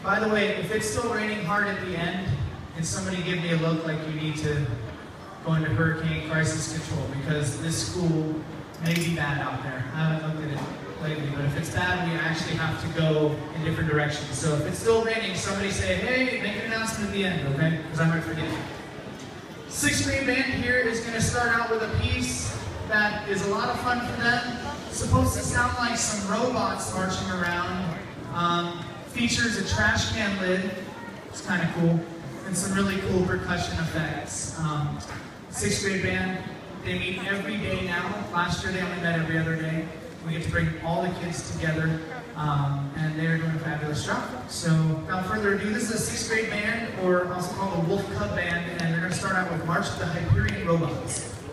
By the way, if it's still raining hard at the end, can somebody give me a look like you need to go into hurricane crisis control, because this school may be bad out there. I haven't looked at it lately, but if it's bad, we actually have to go in different directions. So if it's still raining, somebody say, hey, make an announcement at the end, okay? Because I might forget. Sixth grade band here is going to start out with a piece that is a lot of fun for them. It's supposed to sound like some robots marching around. Features a trash can lid. It's kind of cool. And some really cool percussion effects. Sixth grade band, they meet every day now. Last year they only met every other day. We get to bring all the kids together, and they're doing a fabulous job. So without further ado, this is a sixth grade band, or also called the Wolf Cub Band, and they're going to start out with March of the Hyperion Robots.